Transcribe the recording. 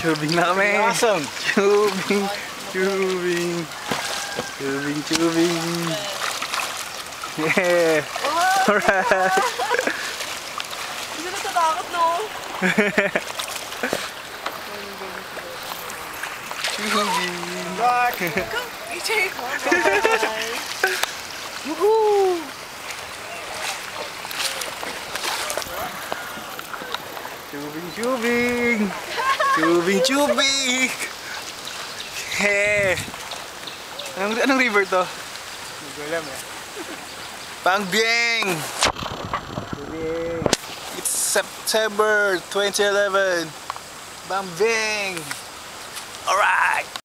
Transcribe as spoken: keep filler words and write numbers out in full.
Tubing na kami. Awesome. Tubing, tubing, tubing, tubing. Yeah. Alright. Hindi na natatakot, no? Tubing. Back. A J, bye. Woohoo! Tubing, tubing. Tubing, tubing. Yeah. Anong, anong river to? Hindi ko alam eh. Pangbieng! Pangbieng! It's September twenty eleven! Pangbieng! Alright!